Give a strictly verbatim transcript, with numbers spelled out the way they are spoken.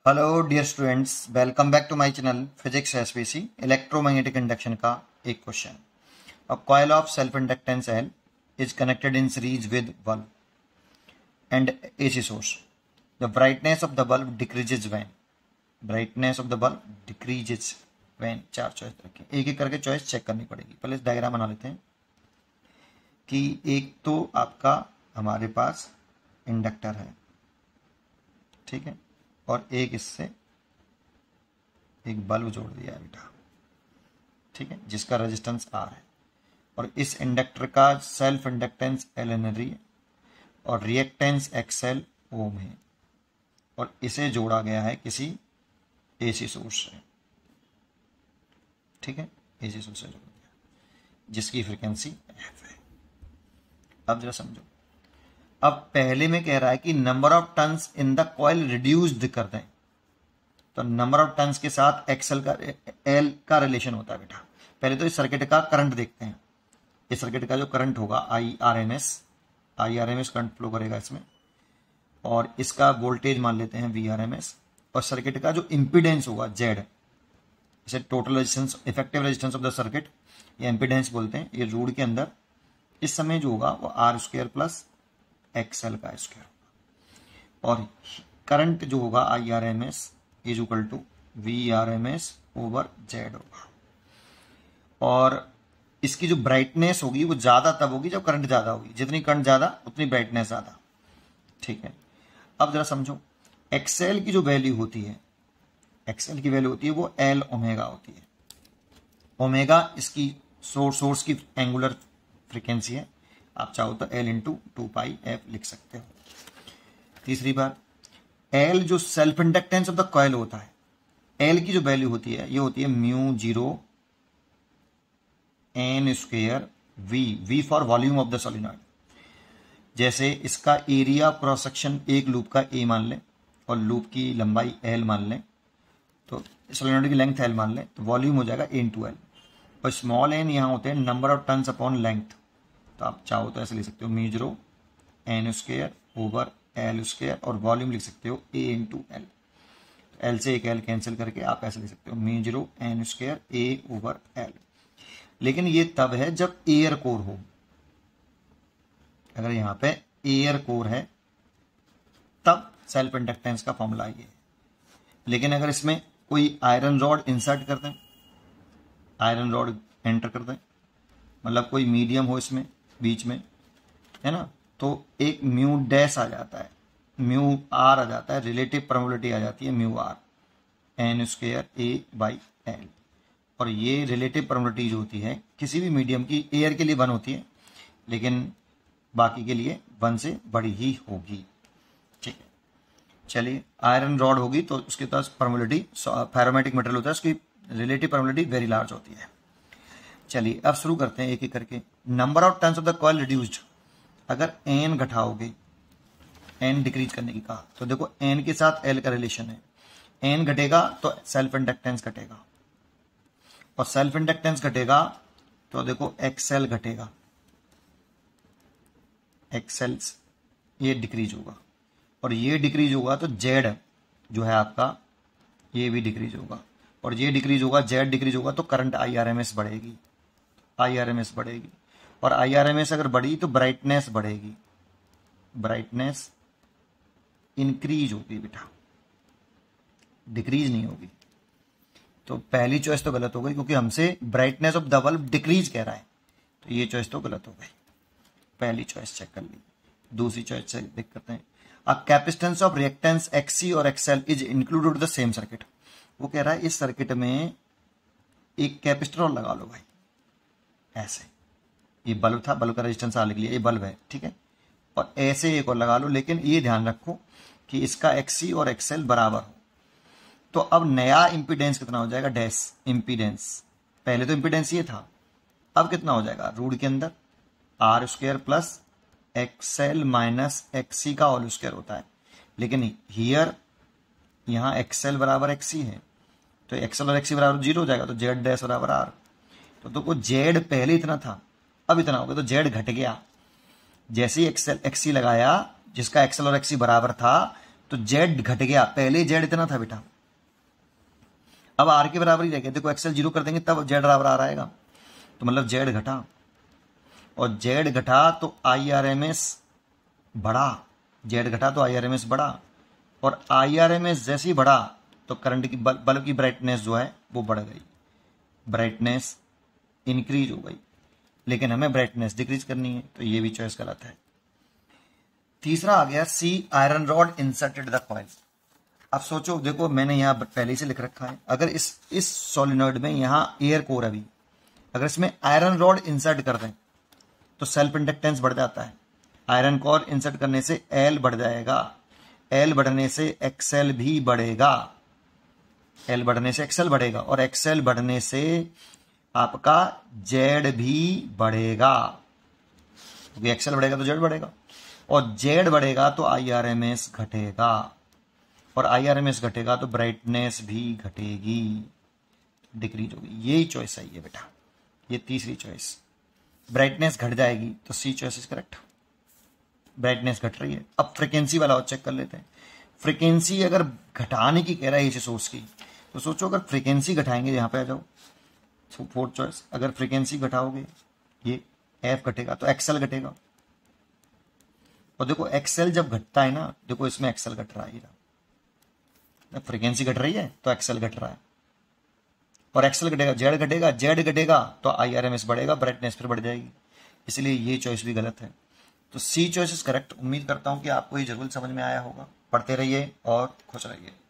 Hello dear students, welcome back to my channel physics SPC. Electromagnetic induction का एक question. A coil of self inductance L is connected in series with bulb and AC source. The brightness of the bulb decreases when brightness of the bulb decreases when. चार choice रखें, एक एक करके choice check करनी पड़ेगी। पहले इस diagram बना लेते हैं कि एक तो आपका हमारे पास इंडक्टर है, ठीक है, और एक इससे एक बल्ब जोड़ दिया है बेटा, ठीक है, जिसका रेजिस्टेंस आर है। और इस इंडक्टर का सेल्फ इंडक्टेंस एल हेनरी है और रिएक्टेंस एक्सएल ओम है, और इसे जोड़ा गया है किसी एसी सोर्स से, ठीक है, एसी सोर्स से जोड़ा गया जिसकी फ्रीक्वेंसी एफ है। अब जरा समझो, अब पहले में कह रहा है कि number of turns in the coil reduced कर दें, तो नंबर ऑफ टर्न्स के साथ एक्सएल का एल का रिलेशन होता है बेटा। पहले तो इस सर्किट का करंट देखते हैं। इस सर्किट का जो करंट होगा I R M S I R M S current flow करेगा इसमें, और इसका वोल्टेज मान लेते हैं वी आर एम एस, और सर्किट का जो इम्पीडेंस होगा जेड, इसे total resistance effective resistance of the circuit या इम्पीडेंस बोलते हैं। ये रूड के अंदर इस समय जो होगा वो आर स्क्वायर प्लस एक्सएल का स्क्वायर होगा, और करंट जो होगा I R M S is equal to V R M S over Z होगा। और इसकी जो ब्राइटनेस होगी वो ज्यादा तब होगी जब करंट ज्यादा होगी। जितनी करंट ज्यादा उतनी ब्राइटनेस ज्यादा, ठीक है। अब जरा समझो, एक्सएल की जो वैल्यू होती है, एक्सएल की वैल्यू होती है वो एल ओमेगा होती है। ओमेगा इसकी सोर्स सोर्स की एंगुलर फ्रीक्वेंसी है। आप चाहो तो L into two pi F लिख सकते हो। तीसरी बार, एल जो self inductance of the coil होता है, एल की जो वैल्यू होती है ये होती है mu zero N square V V for volume of the solenoid. जैसे इसका एरिया क्रॉस सेक्शन एक लूप का ए मान लें और लूप की लंबाई एल मान लें, तो सोलिनॉइड की लेंथ एल मान लें, तो वॉल्यूम हो जाएगा इन टू एल, और स्मॉल एन यहां होते हैं number of turns upon length. तो आप चाहो तो ऐसे लिख सकते हो mu zero N square over L square, और वॉल्यूम लिख सकते हो ए इंटू एल। एल से एक एल कैंसिल करके आप ऐसे लिख सकते हो mu zero N square A over L. लेकिन ये तब है जब एयर कोर हो। अगर यहां पे एयर कोर है तब सेल्फ इंडक्टेंस का फॉर्मूला ये है। लेकिन अगर इसमें कोई आयरन रॉड इंसर्ट कर दें, आयरन रॉड एंटर कर दें, मतलब कोई मीडियम हो इसमें बीच में, है ना, तो एक म्यू डैश आ जाता है, म्यू आर आ जाता है, रिलेटिव परमिबिलिटी आ जाती है mu R N square A by L. और ये रिलेटिव परमिबिलिटी जो होती है किसी भी मीडियम की, एयर के लिए वन होती है लेकिन बाकी के लिए वन से बड़ी ही होगी, ठीक है। चलिए, आयरन रॉड होगी तो उसके पास परमिबिलिटी, फेरोमैटिक मटेरियल होता है, उसकी रिलेटिव परमिबिलिटी वेरी लार्ज होती है। चलिए अब शुरू करते हैं एक एक करके। Number of turns of the coil reduced, अगर एन घटाओगे, एन डिक्रीज करने की कहा, तो देखो एन के साथ एल का रिलेशन है। एन घटेगा तो सेल्फ इंडक्टेंस घटेगा, और सेल्फ इंडक्टेंस घटेगा तो देखो एक्सएल घटेगा, एक्सएल ये डिक्रीज होगा, और ये डिक्रीज होगा तो जेड जो है आपका ये भी डिक्रीज होगा, और ये डिक्रीज होगा, जेड डिक्रीज होगा तो current I R M S बढ़ेगी, आई आर एम एस बढ़ेगी, और आई आर एम एस अगर बढ़ी तो ब्राइटनेस बढ़ेगी, ब्राइटनेस इंक्रीज होगी बेटा, डिक्रीज नहीं होगी। तो पहली चॉइस तो गलत हो गई क्योंकि हमसे brightness of the bulb decrease कह रहा है, तो ये चॉइस तो गलत हो गई। पहली चॉइस चेक कर ली। दूसरी चॉइस से देख करते हैं, a capacitance of reactance XC और XL is included the same circuit. वो कह रहा है इस सर्किट में एक कैपेसिटर और लगा लो भाई, ऐसे, ये बल्ब था, बल्ब का रेजिस्टेंस आर लिख लिया, ये बल्ब है, ठीक है, और ऐसे एक और लगा लो। लेकिन ये ध्यान रखो कि इसका एक्सी और एक्सएल बराबर हो। तो अब नया इंपीडेंस कितना हो जाएगा, डैश इंपीडेंस। पहले तो इंपीडेंस ये था, अब कितना हो जाएगा, रूट के अंदर R square plus XL minus XC का होल स्क्वायर होता है। लेकिन हियर यहां एक्सएल बराबर एक्सी है, तो एक्सएल और एक्सी बराबर जीरो हो जाएगा, तो जेड डैश बराबर आर। तो देखो जेड पहले इतना था, अब इतना हो गया, तो जेड घट गया। जैसे ही एक्सएल एक्सी लगाया, जिसका एक्सएल और एक्सी बराबर था, तो जेड घट गया, पहले जेड इतना था बेटा, अब आर के बराबर ही रह गया। देखो एक्सएल जीरो कर देंगे तब जेड बराबर आ आएगा, तो मतलब जेड घटा, और जेड घटा तो आई आर एम एस बढ़ा, जेड घटा तो आई आर एम एस बढ़ा, और आई आर एम एस जैसे ही बढ़ा तो करंट की बल्ब की ब्राइटनेस जो है वो बढ़ गई, ब्राइटनेस इंक्रीज हो गई, लेकिन हमें ब्राइटनेस डिक्रीज करनी है, तो ये भी चॉइस गलत है। तीसरा आ गया C, iron rod inserted the coil. अब सोचो, देखो मैंने यहां पहले से लिख रखा है, अगर इस इस सोलिनॉइड में यहां एयर कोर अभी, अगर इसमें आयरन रॉड इंसर्ट कर दें तो सेल्फ इंडक्टेंस बढ़ जाता है। आयरन कोर इंसर्ट करने से एल बढ़ जाएगा, एल बढ़ने से एक्सएल भी बढ़ेगा, एल बढ़ने से एक्सएल बढ़ेगा, और एक्सएल बढ़ने से आपका जेड भी बढ़ेगा, क्योंकि एक्सएल बढ़ेगा तो जेड बढ़ेगा, और जेड बढ़ेगा तो आईआरएमएस घटेगा, और आईआरएमएस घटेगा तो ब्राइटनेस भी घटेगी, डिक्रीज होगी। यही चॉइस है ये बेटा, ये तीसरी चॉइस। ब्राइटनेस घट जाएगी तो C choice is correct, brightness घट रही है। अब फ्रीक्वेंसी वाला और चेक कर लेते हैं। फ्रीक्वेंसी अगर घटाने की कह रहा है ये सोर्स की, तो सोचो अगर फ्रीक्वेंसी घटाएंगे, यहां पे आ जाओ, फोर्थ चॉइस, अगर फ्रीक्वेंसी घटाओगे ये एफ घटेगा तो एक्सएल घटेगा, और देखो एक्सएल जब घटता है ना, देखो इसमें एक्सएल घट रहा है, फ्रीक्वेंसी घट रही है तो एक्सएल घट रहा है, और एक्सएल घटेगा, जेड घटेगा, जेड घटेगा तो आईआरएमएस बढ़ेगा, ब्राइटनेस फिर बढ़ जाएगी, इसलिए ये चॉइस भी गलत है। तो सी चॉइस इज करेक्ट। उम्मीद करता हूं कि आपको ये जरूर समझ में आया होगा। पढ़ते रहिए और खुश रहिए।